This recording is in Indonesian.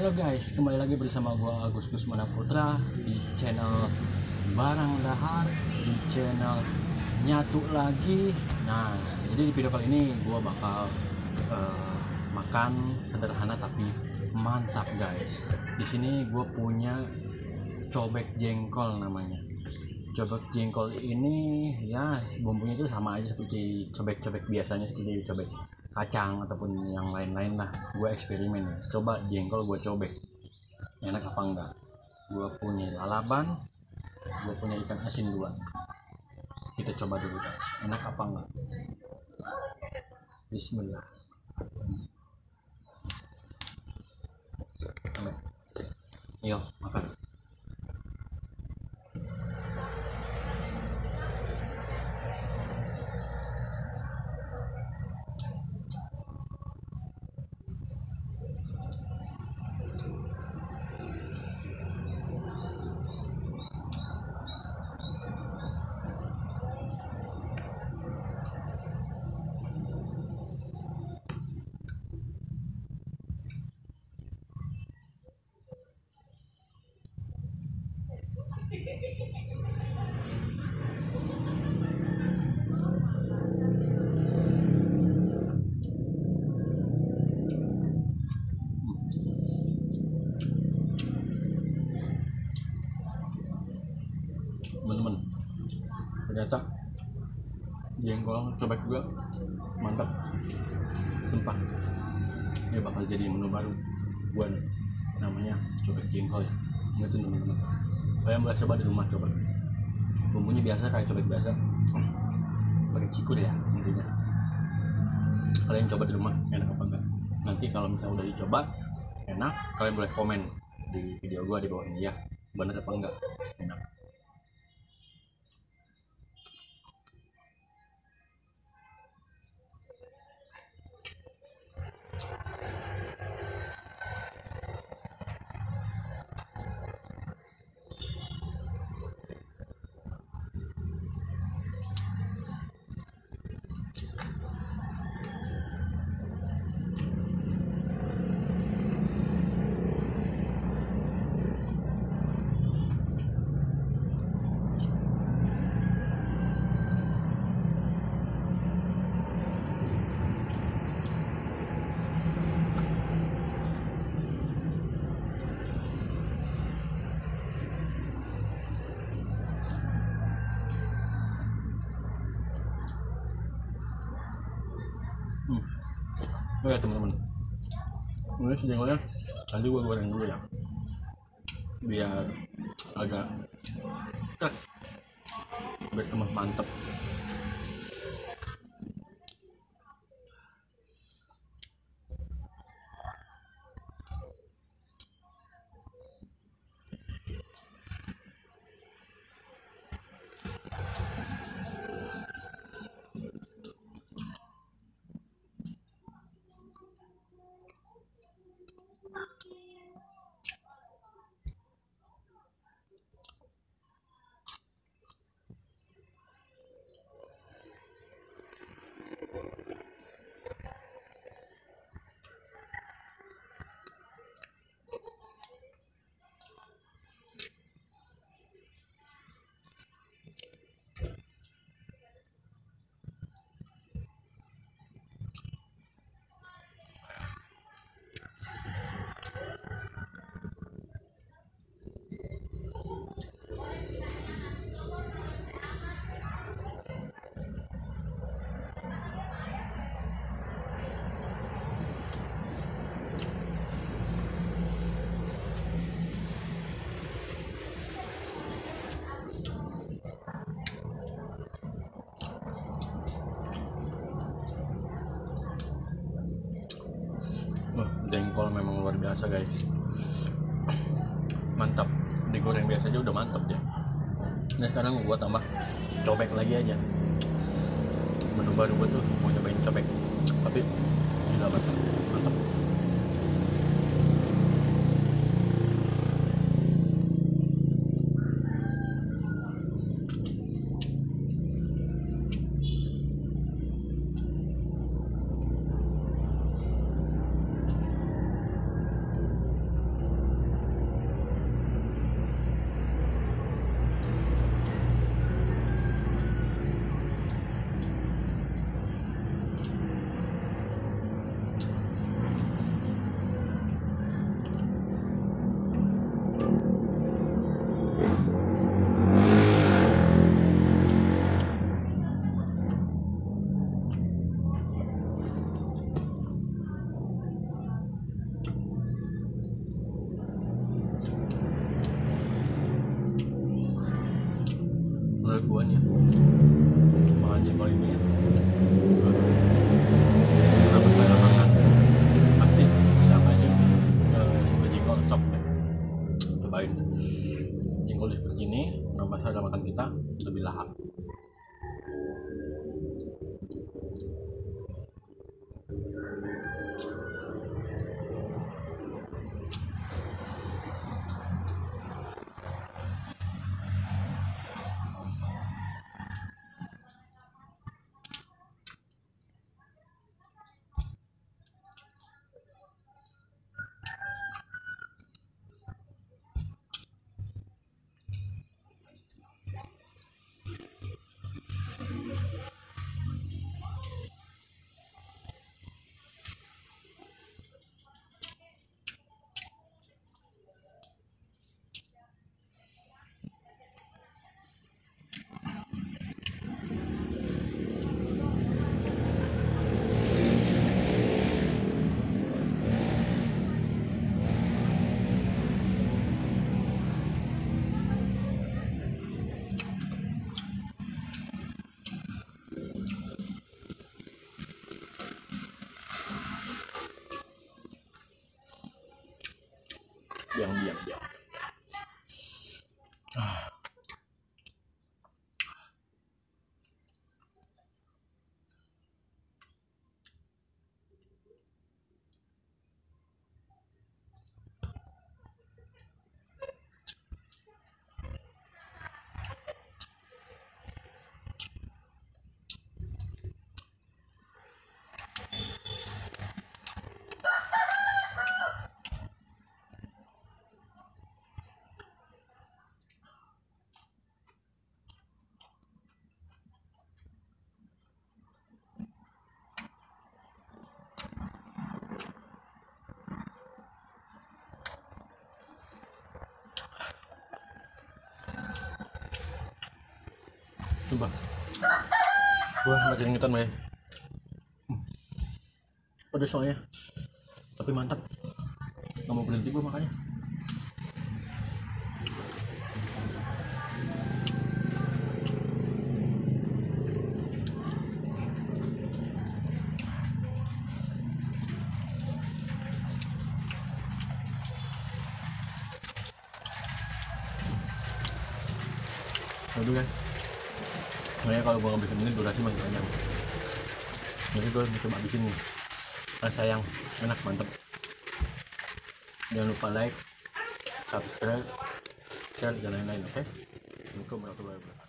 Halo guys, kembali lagi bersama gua Agus Kusmana Putra di channel Barang Dahar, di channel Nyatu Lagi. Nah, jadi di video kali ini gua bakal makan sederhana tapi mantap guys. Di sini gua punya cobek jengkol namanya. Cobek jengkol ini ya bumbunya itu sama aja seperti cobek-cobek biasanya, seperti cobek kacang ataupun yang lain-lain lah. Gue eksperimen ya, coba jengkol gue cobek enak apa enggak. Gue punya lalaban, gue punya ikan asin 2. Kita coba dulu guys, enak apa enggak. Bismillah. Yuk makan. Teman-teman, ternyata jengkol cobek juga mantap, sumpah. Ini bakal jadi menu baru gua nih, namanya cobek jengkol ya. Ini tuh teman-teman, kalian boleh coba di rumah. Coba bumbunya biasa kayak cobek biasa, pakai cikur ya intinya. Kalian coba di rumah enak apa enggak. Nanti kalau misalnya udah dicoba enak, kalian boleh komen di video gua di bawah ini ya, bener apa enggak enak. Oh ya teman-teman, ini si jengkolnya tadi gua goreng dulu ya, biar agak krek, biar tambah mantep. Jengkol memang luar biasa guys, mantap. Digoreng biasa aja udah mantap ya. Nah sekarang gua tambah cobek lagi aja. Menu baru gua tuh mau nyobain cobek, tapi gila banget, mantap. jagoan ya makan jengkol ini ya. Kenapa saya makan? Pasti siapa aja suka jengkol sok deh cobain jengkol seperti ini. Kenapa saya makan kita lebih lahap. Diam. Sumpah gua makin ingetan ya. Pedas soalnya tapi mantap, nggak mau berhenti gua makanya. Aduh kan makanya kalau gue ngabisin ini durasi makin panjang, jadi gue coba habisin nih kan sayang, enak, mantep. Jangan lupa like, subscribe, share, dan lain-lain. Oke? Assalamualaikum warahmatullahi wabarakatuh.